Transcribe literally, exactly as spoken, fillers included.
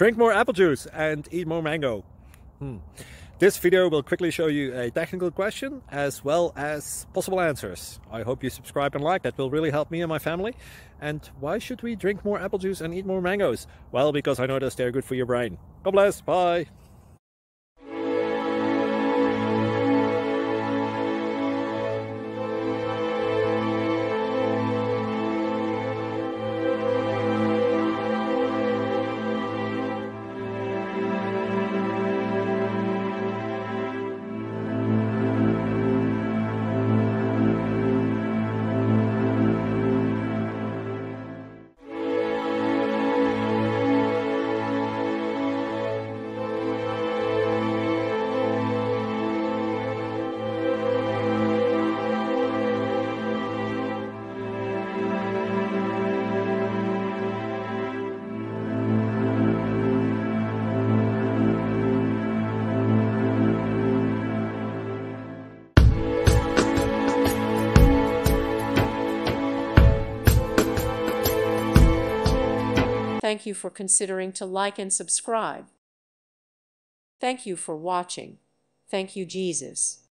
Drink more apple juice and eat more mango. Hmm. This video will quickly show you a technical question as well as possible answers. I hope you subscribe and like, that will really help me and my family. And why should we drink more apple juice and eat more mangoes? Well, because I noticed they're good for your brain. God bless, bye! Thank you for considering to like and subscribe. Thank you for watching. Thank you, Jesus.